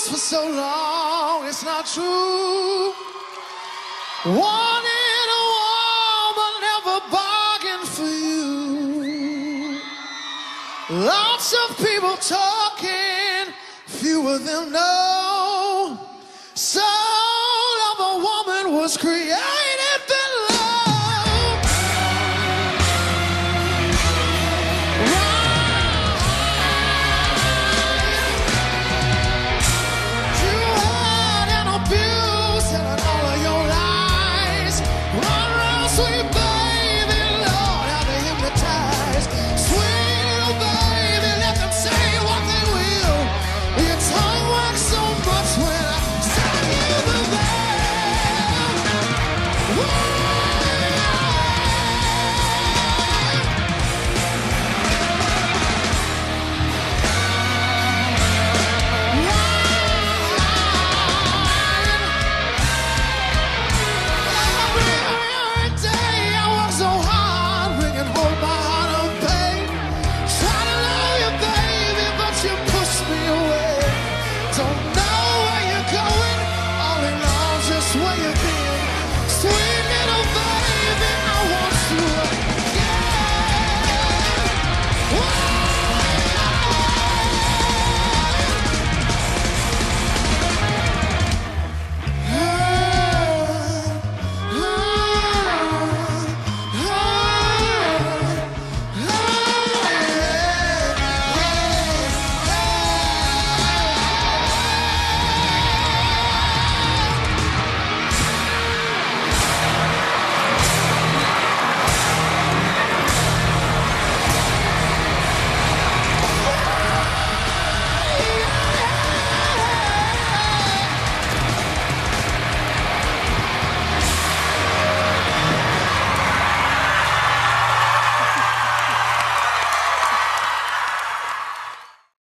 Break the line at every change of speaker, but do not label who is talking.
for so long, it's not true. Wanted a woman, never bargained for you. Lots of people talking, few of them know. Soul of a woman was created